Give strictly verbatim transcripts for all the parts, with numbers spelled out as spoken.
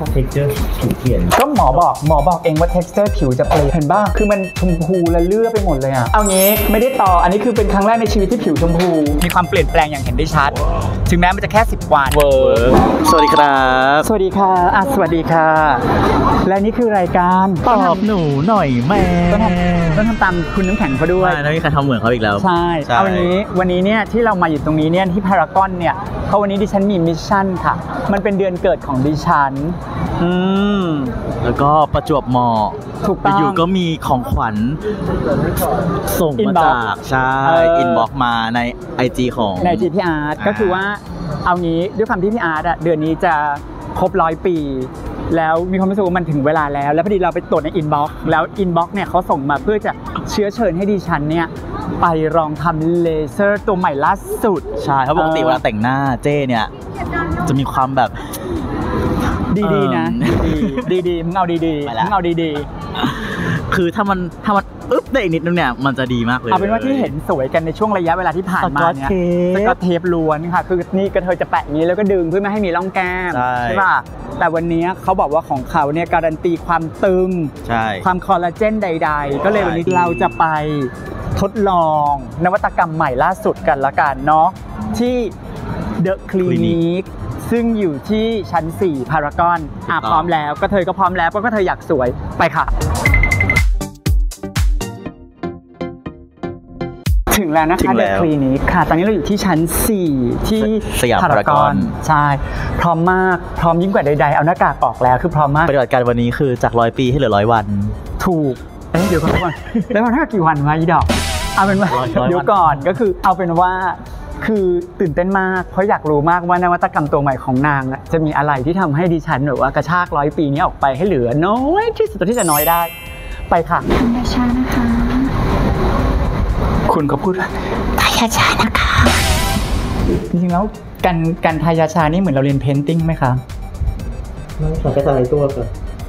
texture ผิวเปลี่ยนก็หมอบอกหมอบอกเองว่า texture ผิวจะเปลี่ยนเห็นบ้างคือมันชมพูและเลือดไปหมดเลยอ่ะเอางี้ไม่ได้ต่ออันนี้คือเป็นครั้งแรกในชีวิตที่ผิวชมพูมีความเปลี่ยนแปลงอย่างเห็นได้ชัดถึงแม้มันจะแค่สิบวันเวิร์กสวัสดีครับสวัสดีค่ะอ่ะสวัสดีค่ะและนี่คือรายการตอบหนูหน่อยแม่ต้องทำต้องทำตามคุณน้ำแข็งเขาด้วยไม่มีใครทำเหมือนเขาอีกแล้วใช่เอาวันนี้วันนี้เนี่ยที่เรามาอยู่ตรงนี้เนี่ยที่พารากอนเนี่ยเพราะวันนี้ดิฉันมีมิชชั่นค่ะมันเป็นเดือนเกิดของดิฉันอืมแล้วก็ประจวบเหมาะถูกต้องอยู่ก็มีของขวัญส่งมาจากใช่อินบ็อกมาใน ไอ จี ของใน ไอ จี พี่อาร์ตก็คือว่าเอางี้ด้วยความที่พี่อาร์ตอ่ะเดือนนี้จะครบร้อยปีแล้วมีความรู้สึกว่ามันถึงเวลาแล้วแล้วพอดีเราไปตรวจในอินบ็อกซ์แล้วอินบ็อกซ์เนี่ยเขาส่งมาเพื่อจะเชื้อเชิญให้ดิฉันเนี่ยไปลองทำเลเซอร์ตัวใหม่ล่าสุดใช่เพราะปกติเวลาแต่งหน้าเจ้เนี่ยจะมีความแบบดีๆนะดีๆดีๆมึงเอาดีๆมึงเอาดีๆคือถ้ามันถ้ามันอึ๊บได้อีกนิดนึงเนี่ยมันจะดีมากเลยเอาเป็นว่าที่เห็นสวยกันในช่วงระยะเวลาที่ผ่านมาเนี่ยสกอตเทปล้วนค่ะคือนี่กระเทยจะแปะนี้แล้วก็ดึงเพื่อไม่ให้มีร่องแก้มใช่ป่ะแต่วันนี้เขาบอกว่าของเขาเนี่ยการันตีความตึงความคอลลาเจนใดๆก็เลยวันนี้เราจะไปทดลองนวัตกรรมใหม่ล่าสุดกันละกันเนาะที่ The Clinic ซึ่งอยู่ที่ชั้นสี่พารากอนอ่ะพร้อมแล้วก็เธอก็พร้อมแล้วก็เธออยากสวยไปค่ะถึงแล้วนะคะ The Clinic ค่ะตอนนี้เราอยู่ที่ชั้นสี่ที่สยามพารากอนใช่พร้อมมากพร้อมยิ่งกว่าใดๆเอาหน้ากากออกแล้วคือพร้อมมากปฏิบัติการวันนี้คือจากร้อยปีให้เหลือร้อยวันถูกเอ๊ะเดี๋ยวก่อนแล้วมันเท่ากี่วันวะอีดอกเอาเป็นว่าเดี๋ยวก่อนก็คือเอาเป็นว่าคือตื่นเต้นมากเพราะอยากรู้มากว่านวัตกรรมตัวใหม่ของนางจะมีอะไรที่ทำให้ดิฉันแบบว่ากระชากร้อยปีนี้ออกไปให้เหลือน้อยที่สุดที่จะน้อยได้ไปค่ะธรรมชาตินะคะคุณก็พูดว่าทายาชานะคะจริงๆแล้วการการทายาชานี่เหมือนเราเรียนเพนติ้งไหมคะไม่ขอกระจายตัวก่อน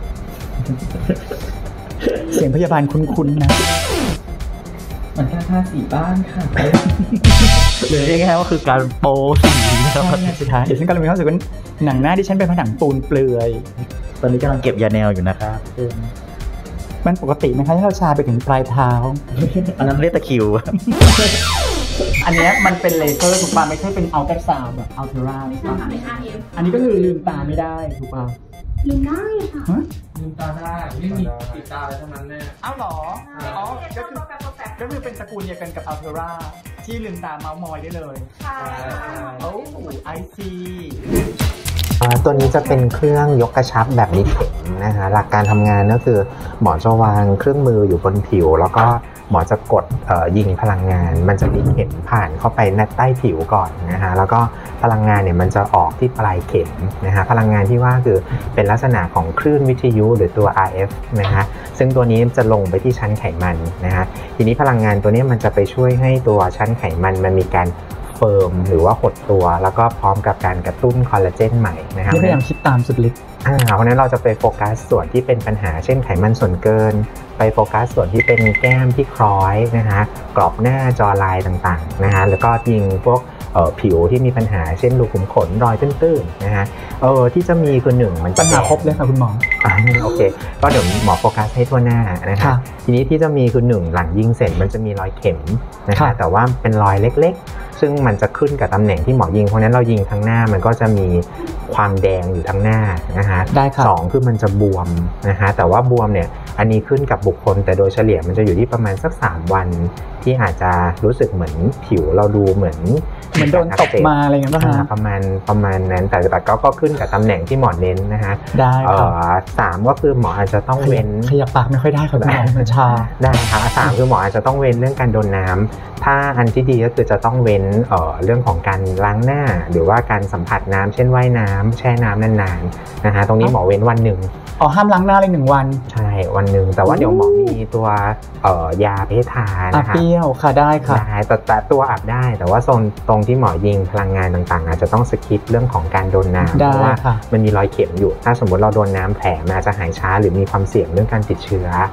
เสียงพยาบาลคุ้นๆนะมันแค่ท่าสีบ้านค่ะหรือเรียกง่ายๆว่าคือการโปสีนะครับสุดท้ายเดี๋ยวฉันกำลังมีความรู้สึกว่าหนังหน้าที่ฉันเป็นผนังปูนเปลือยตอนนี้กำลังเก็บยาแนวอยู่นะครับมันปกติไหมคะที่เราชาไปถึงปลายเท้าอันนั้นเรียกตะคิวอันนี้มันเป็นเลเซอร์ถูกป่ะไม่ใช่เป็นอัลตราซาวด์แบบอัลเทราใช่ป่ะอันนี้ก็คือลืมตาไม่ได้ถูกป่ะลืมได้ค่ะลืมตาได้ไม่มีปิดตาอะไรทั้งนั้นแน่อ้าวหรออ๋อก็คือก็คือเป็นตระกูลเดียวกันกับอัลเทราที่ลืมตาเมาส์มอยได้เลยใช่โอ้ไอซีตัวนี้จะเป็นเครื่องยกกระชับแบบลิดเข็มนะฮะหลักการทำงานก็คือหมอจะวางเครื่องมืออยู่บนผิวแล้วก็หมอจะกดยิงพลังงานมันจะมีเข็มผ่านเข้าไปใต้ผิวก่อนนะฮะแล้วก็พลังงานเนี่ยมันจะออกที่ปลายเข็มนะฮะพลังงานที่ว่าคือเป็นลักษณะของคลื่นวิทยุหรือตัว อาร์ เอฟ นะฮะซึ่งตัวนี้จะลงไปที่ชั้นไขมันนะฮะทีนี้พลังงานตัวนี้มันจะไปช่วยให้ตัวชั้นไขมันมันมีการเฟิร์มหรือว่าหดตัวแล้วก็พร้อมกับการกระตุ้นคอลลาเจนใหม่นะครับพยายามคิดตามสุดฤทธิ์อ่าเพราะนั้นเราจะไปโฟกัสส่วนที่เป็นปัญหาเช่นไขมันส่วนเกินไปโฟกัสส่วนที่เป็นแก้มที่คล้อยนะฮะกรอบหน้าจอลายต่างๆนะฮะแล้วก็ยิงพวกผิวที่มีปัญหาเช่นรูขุมขนรอยตื้นๆนะฮะเออที่จะมีคือหนึ่งมันปัญหาครบเลยค่ะคุณหมออ่าโอเคก็เดี๋ยวหมอโฟกัสให้ทั่วหน้านะคะทีนี้ที่จะมีคือหนึ่งหลังยิงเสร็จมันจะมีรอยเข็มนะคะแต่ว่าเป็นรอยเล็กๆซึ่งมันจะขึ้นกับตำแหน่งที่หมอยิงเพราะนั้นเรายิงทั้งหน้ามันก็จะมีความแดงอยู่ทั้งหน้านะฮะสองคือมันจะบวมนะฮะแต่ว่าบวมเนี่ยอันนี้ขึ้นกับบุคคลแต่โดยเฉลี่ยมันจะอยู่ที่ประมาณสักสามวันที่อาจจะรู้สึกเหมือนผิวเราดูเหมือนเหมือนโดนตบมาอะไรอย่างเงี้ยประมาณประมาณนั้นแต่แต่ก็ขึ้นกับตำแหน่งที่หมอเน้นนะฮะได้ครับสามก็คือหมออาจจะต้องเว้นขยับปากไม่ค่อยได้ครับหมอมันชาได้ค่ะสามคือหมออาจจะต้องเว้นเรื่องการโดนน้ำถ้าอันที่ดีก็คือจะต้องเว้นเรื่องของการล้างหน้าหรือว่าการสัมผัสน้ำเช่นว่ายน้ำแช่น้ำนานๆนะฮะตรงนี้หมอเว้นวันหนึ่งอ๋อห้ามล้างหน้าเลยหนึ่งวันใช่วันหนึ่งแต่ว่าเดี๋ยวหมอมีตัวยาเพทานะคะเปรี้ยวค่ะได้ค่ะได้แต่ตัวอาบได้แต่ว่าโซนตรงที่หมอยิงพลังงานต่างๆอาจจะต้องสคิปเรื่องของการโดนน้ำเพราะว่ามันมีรอยเข็มอยู่ถ้าสมมติเราโดนน้ำแผลมันอาจจะหายช้าหรือมีความเสี่ยงเรื่องการติดเชื้อ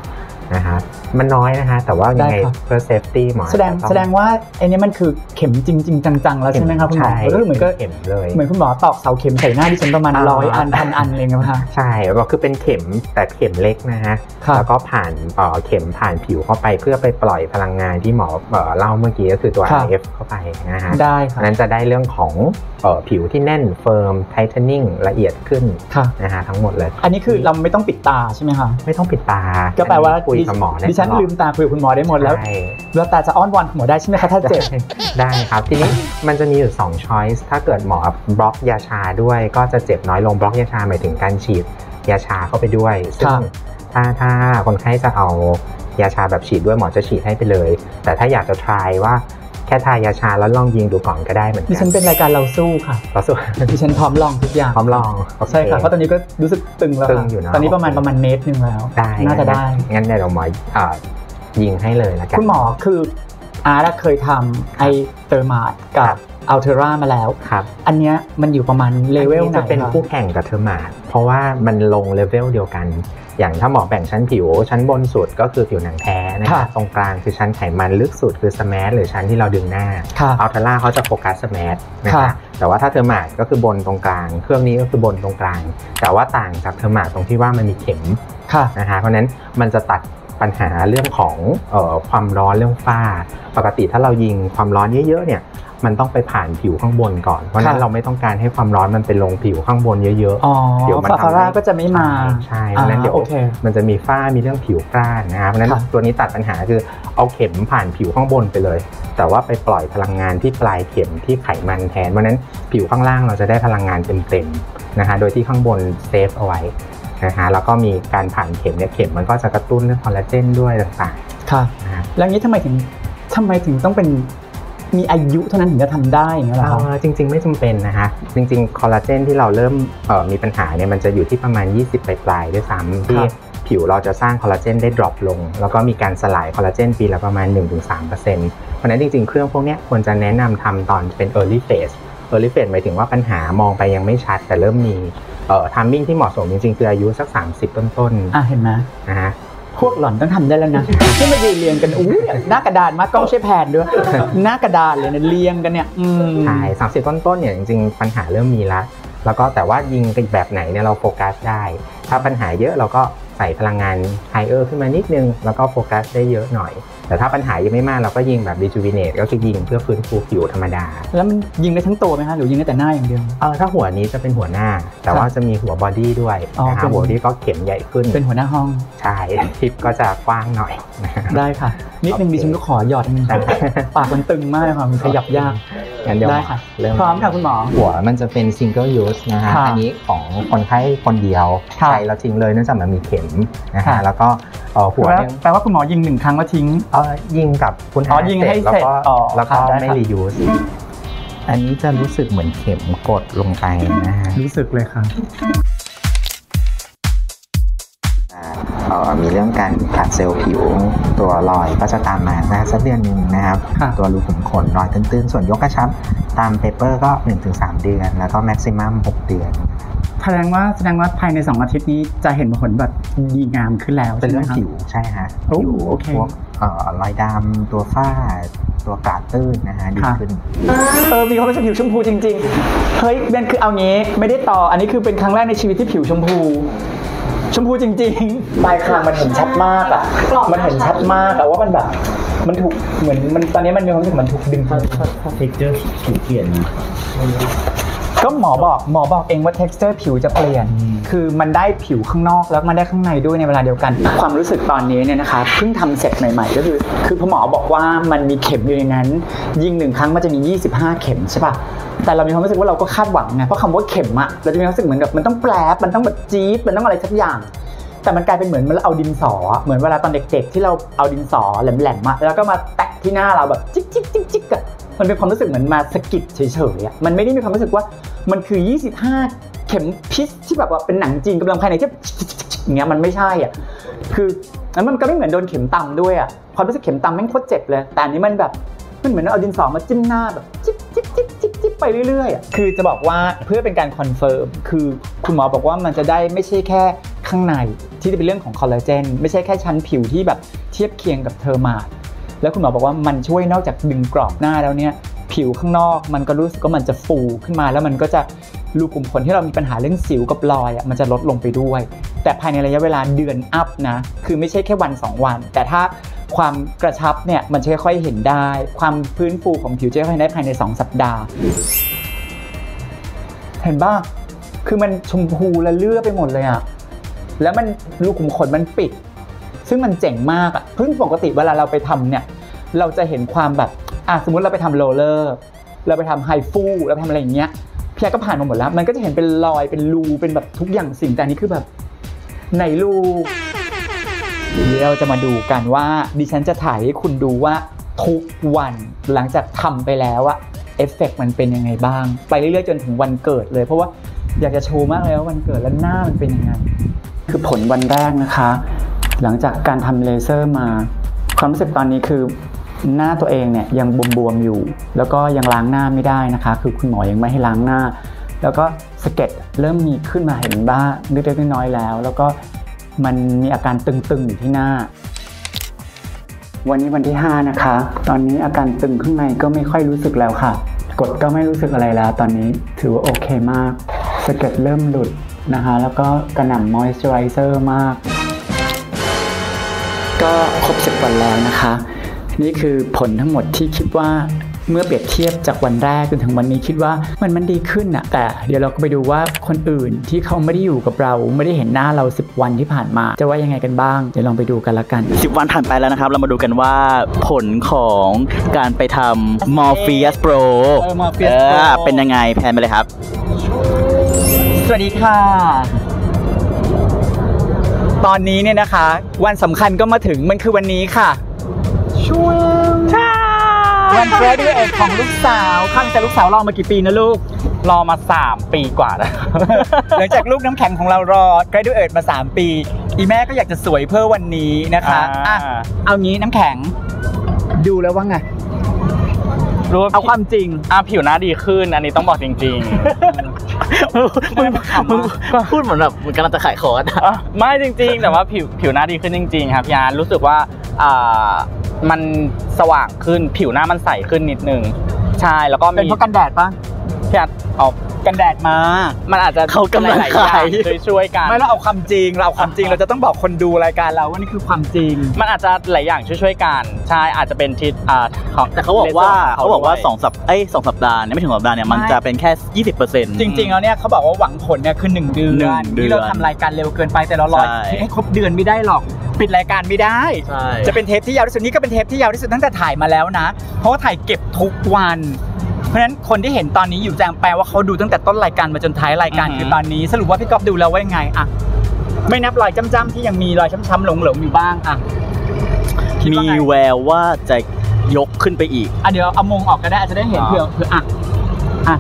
นะครับมันน้อยนะคะแต่ว่ายังไงเพื่อเซฟตี้หมอแสดงแสดงว่าไอ้นี่มันคือเข็มจริงๆจังๆแล้วใช่ไหมครับคุณหมอก็เหมือนก็เข็มเลยเหมือนคุณหมอตอกเสาเข็มใส่หน้าที่ฉันประมาณร้อยอันพันอันเลยนะคะใช่ก็คือเป็นเข็มแต่เข็มเล็กนะฮะแล้วก็ผ่านเข็มผ่านผิวเข้าไปเพื่อไปปล่อยพลังงานที่หมอเล่าเมื่อกี้ก็คือตัว อาร์ เอฟ เข้าไปนะฮะได้ครับนั้นจะได้เรื่องของผิวที่แน่นเฟิร์มไทเทนนิ่งละเอียดขึ้นนะฮะทั้งหมดเลยอันนี้คือเราไม่ต้องปิดตาใช่ไหมคะไม่ต้องปิดตาก็แปลว่าคุยกับหมอได้ดิฉันลืมตาคุยกับคุณหมอได้หมดแล้วแล้วตาจะอ้อนวอนคุณหมอได้ใช่ไหมคะถ้าเจ็บได้ครับทีนี้มันจะมีอยู่สองช้อยส์ถ้าเกิดหมอบล็อกยาชาด้วยก็จะเจ็บน้อยลงบล็อกยาชาหมายถึงการฉีดยาชาเข้าไปด้วยซึ่งถ้าถ้าคนไข้จะเอายาชาแบบฉีดด้วยหมอจะฉีดให้ไปเลยแต่ถ้าอยากจะ try ว่าแค่ทายาชาแล้วลองยิงดูก่อนก็ได้เหมือนกันดิฉันเป็นรายการเราสู้ค่ะเราสู้ดิฉันพร้อมลองทุกอย่างพร้อมลองใช่ค่ะเพราะตอนนี้ก็รู้สึกตึงแล้วตอนนี้ประมาณประมาณเมตรนึงแล้วน่าจะได้งั้นเดี๋ยวเราหมอยิงให้เลยละกันคุณหมอคืออาร์ตเคยทำไอเตอร์มาดกับอัลเทอร่ามาแล้วครับอันนี้มันอยู่ประมาณเลเวลไหนจะเป็นคู่แข่งกับเทอร์มาดเพราะว่ามันลงเลเวลเดียวกันอย่างถ้าหมอแบ่งชั้นผิวชั้นบนสุดก็คือผิวหนังแท้นะครับตรงกลางคือชั้นไขมันลึกสุดคือสแมทหรือชั้นที่เราดึงหน้าอัลเทอร่าเขาจะโฟกัสสแมทนะครับแต่ว่าถ้าเทอร์มาดก็คือบนตรงกลางเครื่องนี้ก็คือบนตรงกลางแต่ว่าต่างจากเทอร์มาดตรงที่ว่ามันมีเข็มนะคะเพราะนั้นมันจะตัดปัญหาเรื่องของเอ่อความร้อนเรื่องฝ้าปกติถ้าเรายิงความร้อนเยอะๆเนี่ยมันต้องไปผ่านผิวข้างบนก่อนเพราะนั้นเราไม่ต้องการให้ความร้อนมันไปลงผิวข้างบนเยอะๆเดี๋ยวมันฟาร่าก็จะไม่มาใช่เพราะนั้นเดี๋ยวมันจะมีฝ้ามีเรื่องผิวกร้านนะครับเพราะนั้นตัวนี้ตัดปัญหาคือเอาเข็มผ่านผิวข้างบนไปเลยแต่ว่าไปปล่อยพลังงานที่ปลายเข็มที่ไขมันแทนเพราะนั้นผิวข้างล่างเราจะได้พลังงานเต็มๆนะคะโดยที่ข้างบนเซฟเอาไว้นะคะแล้วก็มีการผ่านเข็มเนี่ยเข็มมันก็จะกระตุ้นเรื่องคอลลาเจนด้วยต่างๆค่ะแล้วนี้ทำไมถึงทำไมถึงต้องเป็นมีอายุเท่านั้นถึงจะทำได้อย่างเงี้ยหรอจริงๆไม่จำเป็นนะคะจริงๆคอลลาเจนที่เราเริ่มมีปัญหาเนี่ยมันจะอยู่ที่ประมาณยี่สิบปลายๆด้วยซ้ำที่ผิวเราจะสร้างคอลลาเจนได้ดรอปลงแล้วก็มีการสลายคอลลาเจนปีละประมาณ หนึ่งถึงสามเปอร์เซ็นต์ เพราะฉะนั้นจริงๆเครื่องพวกนี้ควรจะแนะนำทำตอนเป็น early phase early phase หมายถึงว่าปัญหามองไปยังไม่ชัดแต่เริ่มมีเอ่อ timing ที่เหมาะสมจริงๆคืออายุสักสามสิบต้นๆอ่ะเห็นไหมนะฮะพวกหล่อนต้องทำได้แล้วนะที่มายืนเรียงกันอู้หน้ากระดานมากล้องใช้แผนด้วยหน้ากระดานเลยเนี่ยเรียงกันเนี่ยใช่สามสิบต้นๆเนี่ยจริงๆปัญหาเริ่มมีแล้วแล้วก็แต่ว่ายิงกันแบบไหนเนี่ยเราโฟกัสได้ถ้าปัญหาเยอะเราก็ใส่พลังงานไฮเออร์ขึ้นมานิดนึงแล้วก็โฟกัสได้เยอะหน่อยแต่ถ้าปัญหายังไม่มากเราก็ยิงแบบ rejuvenate ก็คือยิงเพื่อฟื้นฟูผิวธรรมดาแล้วมันยิงได้ทั้งตัวไหมคะหรือยิงได้แต่หน้าอย่างเดียวเออถ้าหัวนี้จะเป็นหัวหน้าแต่ว่าจะมีหัวบอดี้ด้วยนะคะหัวบอดี้ก็เข็มใหญ่ขึ้นเป็นหัวหน้าห้องใช่ทิปก็จะกว้างหน่อยได้ค่ะนิดนึงดิฉันก็ขอหยอดนึงปากมันตึงมากเลยค่ะมันขยับยากได้ค่ะพร้อมค่ะคุณหมอหัวมันจะเป็น single use นะคะอันนี้ของคนไข้คนเดียวใช้แล้วทิ้งเลยเนื่องจากมันมีเข็มนะคะแล้วก็หัวแปลว่าคุณหมอยิงหนึ่งครั้งแล้วทิ้งยิงกับคุณอายิงให้เสร็จแล้วก็ไม่ reuse อันนี้จะรู้สึกเหมือนเข็มกดลงไปนะฮะรู้สึกเลยค่ะมีเรื่องการขาดเซลล์ผิวตัวรอยก็จะตามมานะสักเดือนนึงนะครับตัวรูขุมขนรอยตื้นๆส่วนยกกระชับตามเปเปอร์ก็ หนึ่งถึงสาม เดือนแล้วก็แม็กซิมัมหกเดือนแสดงว่าแสดงว่าภายในสองอาทิตย์นี้จะเห็นผลแบบดีงามขึ้นแล้วเป็นเรื่องผิวใช่ฮะผิวพวกรอยดำตัวฝ้าตัวกระตื้นนะฮะดีขึ้นเออมีความรู้สึกผิวชมพูจริงๆเฮ้ยเบนคือเอางี้ไม่ได้ต่ออันนี้คือเป็นครั้งแรกในชีวิตที่ผิวชมพูชมพูจริงๆปลายคางมันเห็นชัดมากอ่ะมันเห็นชัดมากแต่ว่ามันแบบมันถูกเหมือนมันตอนนี้มันมีความรู้สึกมันถูกดึงถ้าถ้าเท็กเจอร์ผิวเปลี่ยนนะก็หมอบอกหมอบอกเองว่า texture ผิวจะเปลี่ยนคือมันได้ผิวข้างนอกแล้วมันได้ข้างในด้วยในเวลาเดียวกันความรู้สึกตอนนี้เนี่ยนะคะเพิ่งทำเสร็จใหม่ๆก็คือคือหมอบอกว่ามันมีเข็มอยู่ในนั้นยิงหนึ่งครั้งมันจะมียี่สิบห้าเข็มใช่ป่ะแต่เรามีความรู้สึกว่าเราก็คาดหวังไงเพราะคำว่าเข็มอะเราจะมีความรู้สึกเหมือนกับมันต้องแปรมันต้องแบบจี๊ดมันต้องอะไรสักอย่างแต่มันกลายเป็นเหมือนมันเอาดินสอเหมือนเวลาตอนเด็กๆที่เราเอาดินสอแหลมๆมาแล้วก็มาแตะที่หน้าเราแบบจิ๊กจิ๊กจิ๊กจิ๊กอะมันเป็นความรู้สึกเหมือนมาสะกิดเฉยๆอ่ะมันไม่ได้มีความรู้สึกว่ามันคือยี่สิบห้าเข็มพิษที่แบบว่าเป็นหนังจีนกำลังภายในที่อย่างเงี้ยมันไม่ใช่อ่ะคือแล้วมันก็ไม่เหมือนโดนเข็มตำด้วยอ่ะความรู้สึกเข็มตำแม่งโคตรเจ็บเลยแต่อันนี้มันแบบมันเหมือนเอาดินสอมาจิ้มหน้าแบบจิ๊บจิ๊บจิ๊บจิ๊บจิ๊บไปเรื่อยๆอ่ะคือจะบอกว่าเพื่อเป็นการคอนเฟิร์มคือคุณหมอบอกว่ามันจะได้ไม่ใช่แค่ข้างในที่จะเป็นเรื่องของคอลลาเจนไม่ใช่แค่ชั้นผิวที่แบบเทียบเคียงกับเทอร์มาดแล้วคุณหมอบอกว่ามันช่วยนอกจากดึงกรอบหน้าแล้วเนี่ยผิวข้างนอกมันก็รู้สึกว่ามันจะฟูขึ้นมาแล้วมันก็จะรูขุมขนที่เรามีปัญหาเรื่องสิวกับรอยอ่ะมันจะลดลงไปด้วยแต่ภายในระยะเวลาเดือนอัพนะคือไม่ใช่แค่วันสองวันแต่ถ้าความกระชับเนี่ยมันจะค่อยๆเห็นได้ความฟื้นฟูของผิวจะค่อยๆได้ภายในสองสัปดาห์เห็นป่ะคือมันชมพูและเลือดไปหมดเลยอ่ะแล้วมันรูขุมขนมันปิดซึ่งมันเจ๋งมากอ่ะพึ่งปกติเวลาเราไปทำเนี่ยเราจะเห็นความแบบอ่ะสมมุติเราไปทำโรลเลอร์เราไปทำไฮฟูเราไปทำอะไรอย่างเงี้ยพี่แอก็ผ่านมาหมดแล้วมันก็จะเห็นเป็นรอยเป็นรูเป็นแบบทุกอย่างสิ่งแต่นี้คือแบบในรูเดี๋ยวเราจะมาดูกันว่าดิฉันจะถ่ายให้คุณดูว่าทุกวันหลังจากทำไปแล้วอะเอฟเฟกต์มันเป็นยังไงบ้างไปเรื่อยๆจนถึงวันเกิดเลยเพราะว่าอยากจะโชว์มากเลยว่าวันเกิดแล้วหน้ามันเป็นยังไงคือผลวันแรกนะคะหลังจากการทำเลเซอร์มาความรู้สึกตอนนี้คือหน้าตัวเองเนี่ยยังบวมๆอยู่แล้วก็ยังล้างหน้าไม่ได้นะคะคือคุณหมอยังไม่ให้ล้างหน้าแล้วก็สะเก็ดเริ่มมีขึ้นมาเห็นบ้างเล็กๆน้อยๆแล้วแล้วก็มันมีอาการตึงๆอยู่ที่หน้าวันนี้วันที่ห้านะคะตอนนี้อาการตึงข้างในก็ไม่ค่อยรู้สึกแล้วค่ะกดก็ไม่รู้สึกอะไรแล้วตอนนี้ถือว่าโอเคมากสะเก็ดเริ่มหลุดนะคะแล้วก็กระหน่ำมอยส์เจอไรเซอร์มากก็ครบสิบวันแล้วนะคะนี่คือผลทั้งหมดที่คิดว่าเมื่อเปรียบเทียบจากวันแรกจนถึงวันนี้คิดว่ามันมันดีขึ้นอะแต่เดี๋ยวเราก็ไปดูว่าคนอื่นที่เขาไม่ได้อยู่กับเราไม่ได้เห็นหน้าเราสิบวันที่ผ่านมาจะว่ายังไงกันบ้างเดี๋ยวลองไปดูกันละกันสิบวันผ่านไปแล้วนะครับเรามาดูกันว่าผลของการไปทำ Morpheus Pro เออ Morpheus Pro เป็นยังไงแพนไปเลยครับสวัสดีค่ะตอนนี้เนี่ยนะคะวันสำคัญก็มาถึงมันคือวันนี้ค่ะช่วงวันเกิดด้วยเอกของลูกสาวข้างจากลูกสาวรอมากี่ปีนะลูกรอมาสามปีกว่าแล้วหลังจากลูกน้ำแข็งของเรารอ graduate มาสามปีอีแม่ก็อยากจะสวยเพื่อวันนี้นะคะอ่ะเอางี้น้ำแข็งดูแล้วว่าไงเอาความจริงอ่ะผิวหน้าดีขึ้นอันนี้ต้องบอกจริงๆมึงพูดเหมือนแบบมึงกำลังจะขายคอร์สไม่จริงๆแต่ว่าผิวผิวหน้าดีขึ้นจริงๆครับพี่อาร์รู้สึกว่าอ่ามันสว่างขึ้นผิวหน้ามันใสขึ้นนิดนึงใช่แล้วก็เป็นเพราะกันแดดปะพี่อาร์เอากันแดดมามันอาจจะเขากำลังขายช่วยกันไม่เราเอาความจริงเราเอาความจริงเราจะต้องบอกคนดูรายการเราว่านี่คือความจริงมันอาจจะหลายอย่างช่วยๆกันใช่อาจจะเป็นทิศอ่าแต่เขาบอกว่าเขาบอกว่าสองสัปเอ้ยสองสัปดาห์เนี่ยไม่ถึงสัปดาห์เนี่ยมันจะเป็นแค่ ยี่สิบเปอร์เซ็นต์จริงๆแล้วเนี่ยเขาบอกว่าหวังผลเนี่ยคือหนึ่งเดือนที่เราทำรายการเร็วเกินไปแต่เรารอให้ครบเดือนไม่ได้หรอกปิดรายการไม่ได้จะเป็นเทปที่ยาวที่สุดนี่ก็เป็นเทปที่ยาวที่สุดตั้งแต่ถ่ายมาแล้วนะเพราะว่าถ่ายเก็บทุกวันเพราะฉะนั้นคนที่เห็นตอนนี้อยู่แจ้งแปลว่าเขาดูตั้งแต่ต้นรายการมาจนท้ายรายการคือตอนนี้สรุปว่าพี่ก๊อฟดูแล้วว่ายังไงอะไม่นับรอยจ้ำๆที่ยังมีรอยช้ำๆหลงๆอยู่บ้างอะมีแววว่าจะยกขึ้นไปอีกอ่ะเดี๋ยวเอามงออกก็ได้จะได้เห็นเผื่อเผื่ออ่ะอ่ะ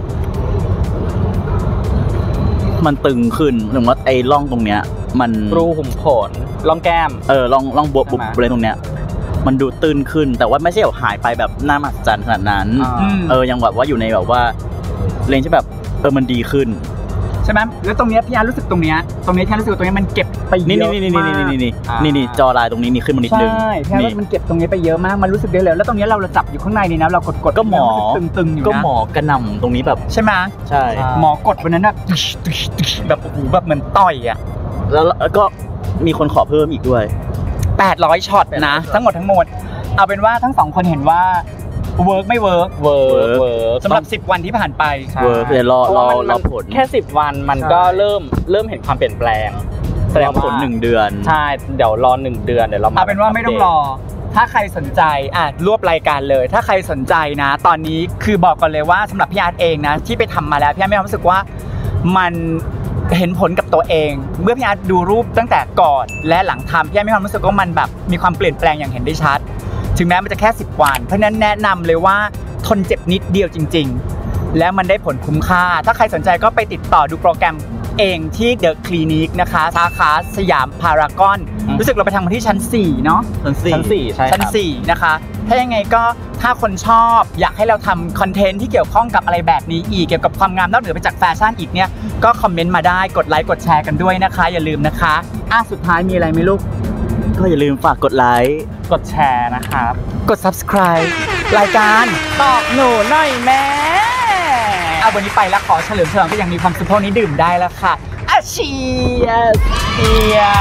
มันตึงขึ้นถึงว่าไอ้ร่องตรงเนี้ยมันรูขุมขนร่องแก้มเออร่องร่องบวบๆอะไรตรงเนี้ยมันดูตื้นขึ้นแต่ว่าไม่ใช่แบบหายไปแบบน่ามหัศจรรย์ขนาดนั้นเออยังแบบว่าอยู่ในแบบว่าเลนที่แบบเออมันดีขึ้นใช่ไหมแล้วตรงนี้พี่อาร์รู้สึกตรงเนี้ยตรงนี้พี่อาร์รู้สึกตรงนี้มันเก็บไปเยอะมากนี่นี่นี่นี่นี่นี่นี่จอลายตรงนี้มีขึ้นมานิดนึงใช่พี่อาร์มันเก็บตรงนี้ไปเยอะมากมันรู้สึกได้เลยแล้วตรงนี้เราจับอยู่ข้างในนี่นะเรากดกดก็หมอตึงๆอยู่นะก็หมอกระหน่ำตรงนี้แบบใช่ไหมใช่หมอกดวันนั้นแบบโอ้โหแบบเหมือนต่อยอ่ะแล้วก็มีคนขอเพิ่มอีกด้วยแปดร้อยช็อตนะทั้งหมดทั้งหมดเอาเป็นว่าทั้งสองคนเห็นว่าเวิร์กไม่เวิร์กเวิร์กเวิร์กสำหรับสิบวันที่ผ่านไปเวิร์กเดี๋ยวรอรอรอผลแค่สิบวันมันก็เริ่มเริ่มเห็นความเปลี่ยนแปลงแสดงผลหนึ่งเดือนใช่เดี๋ยวรอหนึ่งเดือนเดี๋ยวเราเอาเป็นว่าไม่ต้องรอถ้าใครสนใจอ่ะรวบรายการเลยถ้าใครสนใจนะตอนนี้คือบอกก่อนเลยว่าสำหรับพี่อาร์ตเองนะที่ไปทำมาแล้วพี่อาร์ตมีความรู้สึกว่ามันเห็นผลกับตัวเองเมื่อพี่อาร์ตดูรูปตั้งแต่ก่อนและหลังทำพี่อาร์ตมีความรู้สึกว่ามันแบบมีความเปลี่ยนแปลงอย่างเห็นได้ชัดถึงแม้มันจะแค่สิบวันเพราะนั้นแนะนำเลยว่าทนเจ็บนิดเดียวจริงๆแล้วมันได้ผลคุ้มค่าถ้าใครสนใจก็ไปติดต่อดูโปรแกรมเองที่เดอะคลินิกนะคะสาขาสยามพารากอนรู้สึกเราไปทำกันที่ชั้นสี่เนาะชั้นสี่ชั้นสี่ใช่ครับชั้นสี่นะคะถ้ายังไงก็ถ้าคนชอบอยากให้เราทำคอนเทนต์ที่เกี่ยวข้องกับอะไรแบบนี้อีกเกี่ยวกับความงามนอกเหนือไปจากแฟชั่นอีกเนี่ยก็คอมเมนต์มาได้กดไลค์กดแชร์กันด้วยนะคะอย่าลืมนะคะอ่ะสุดท้ายมีอะไรไหมลูกก็อย่าลืมฝากกดไลค์กดแชร์นะครับกด subscribe รายการตอบหนูหน่อยแม่เอาวันนี้ไปแล้วขอเฉลิมฉลองก็ยังมีความสุขเท่านี้ดื่มได้แล้วค่ะอาเชียร์เชียร์